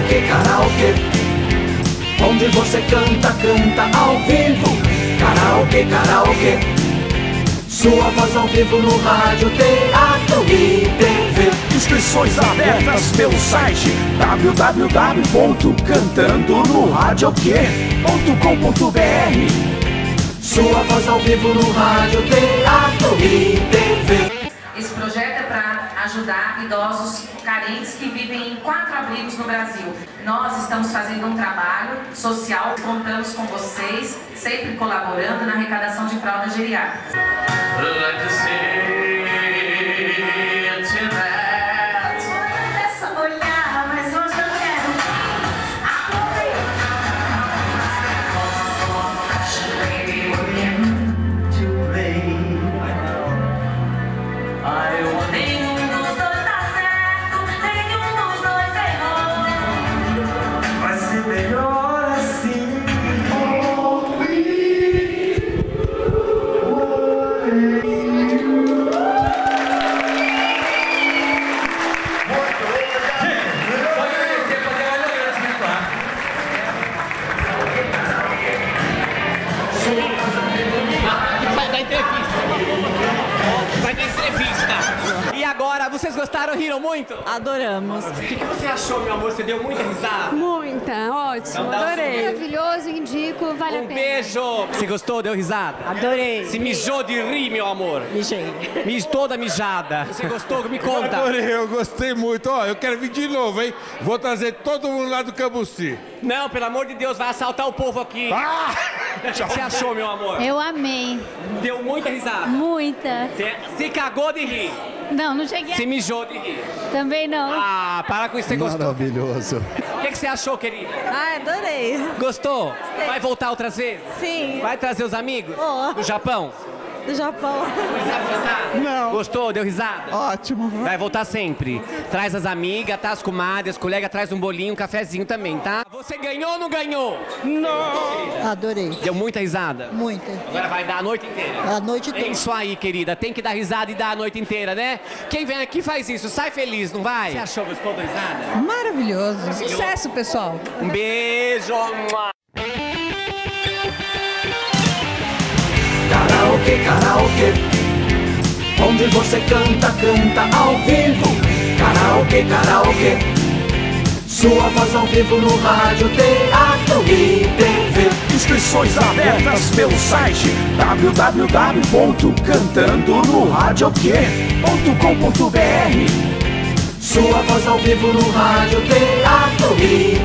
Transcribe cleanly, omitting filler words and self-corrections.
karaokê, onde você canta, canta ao vivo. Karaokê, karaokê, sua voz ao vivo no rádio, teatro e TV. Inscrições abertas pelo site www.cantandonoradioquê.com.br. Sua voz ao vivo no rádio, teatro e TV. Esse projeto é para ajudar idosos carentes que vivem em 4 abrigos no Brasil. Nós estamos fazendo um trabalho social, contamos com vocês, sempre colaborando na arrecadação de fraldas geriátricas. E agora, vocês gostaram, riram muito? Adoramos. O que você achou, meu amor? Você deu muita risada? Muita, ótimo, adorei. Maravilhoso, indico, vale a pena. Um beijo! Você gostou? Deu risada? Adorei. Se mijou de rir, meu amor. Mijei. Toda mijada. Você gostou? Me conta. Adorei, eu gostei muito. Ó, eu quero vir de novo, hein? Vou trazer todo mundo lá do Cambuci. Não, pelo amor de Deus, vai assaltar o povo aqui. Ah! O que você achou, meu amor? Eu amei. Deu muita risada. Muita. Você se cagou de rir. Não, não cheguei. Se mijou de rir. Também não. Ah, para com isso, você gostou. Maravilhoso. O que você achou, querida? Ah, adorei. Gostou? Vai voltar outras vezes? Sim. Vai trazer os amigos? Vou. Do Japão? Do Japão. Sabe cantar? Não. Gostou? Deu risada? Ótimo. Vai voltar sempre. Traz as amigas, tá? As comadres, as colegas, traz um bolinho, um cafezinho também, tá? Você ganhou ou não ganhou? Não. Adorei. Deu muita risada? Muita. Agora vai dar a noite inteira. A noite É toda. isso aí, querida. Tem que dar risada e dar a noite inteira, né? Quem vem aqui faz isso. Sai feliz, não vai? Você achou? Gostou da risada? Maravilhoso. Sucesso, pessoal. Um beijo. Karaokê, karaokê, onde você canta, canta ao vivo. Karaokê, karaokê, sua voz ao vivo no rádio, teatro e TV. Inscrições abertas pelo site www.cantandonoradioquê.com.br. Sua voz ao vivo no rádio, teatro e